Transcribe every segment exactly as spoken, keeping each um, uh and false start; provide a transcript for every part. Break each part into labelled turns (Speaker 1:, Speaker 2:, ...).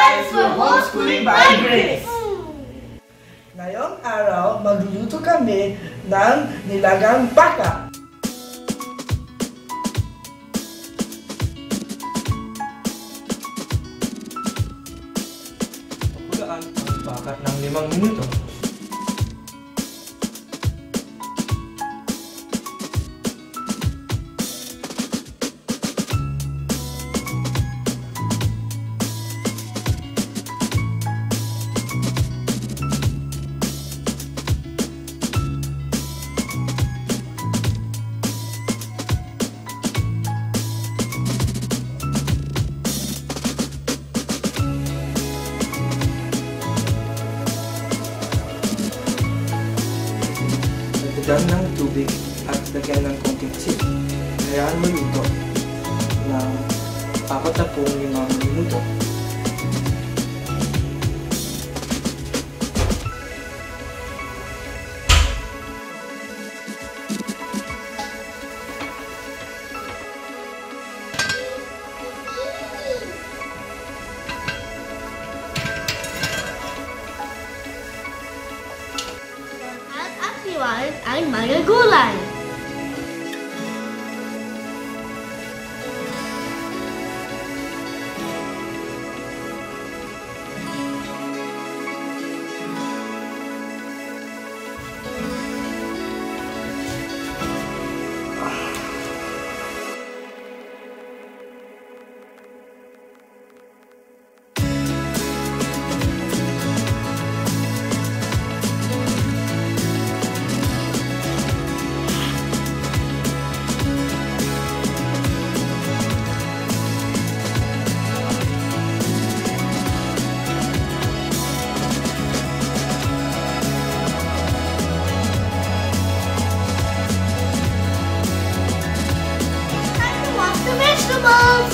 Speaker 1: Science for Homeschooling by Grace!
Speaker 2: Ngayong araw, magluluto kami ng nilagang baka.
Speaker 3: Pakulaan ang baka ng limang minuto. Lagyan ng tubig at lagyan ng konting asin. Hayaan maluto ng apat na pong limang minuto.
Speaker 1: Ay mga gulay. Vegetables!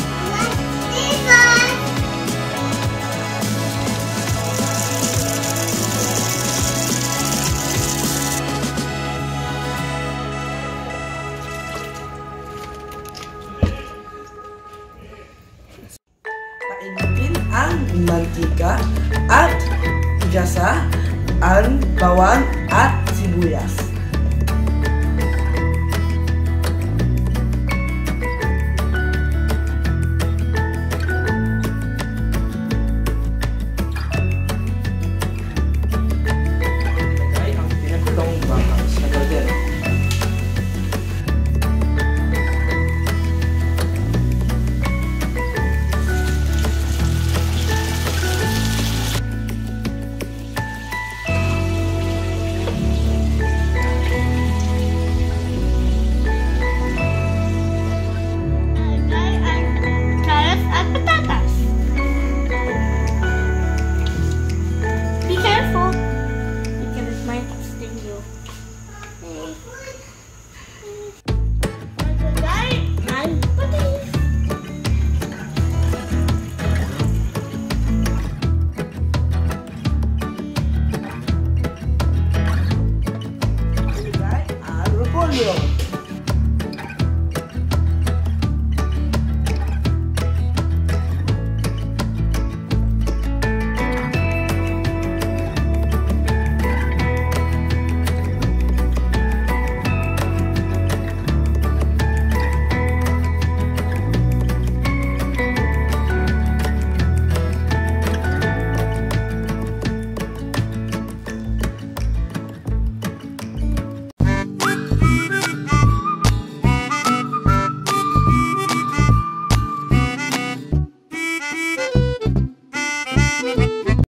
Speaker 2: Painitin ang mantika at igasa ang bawang at sibuyas.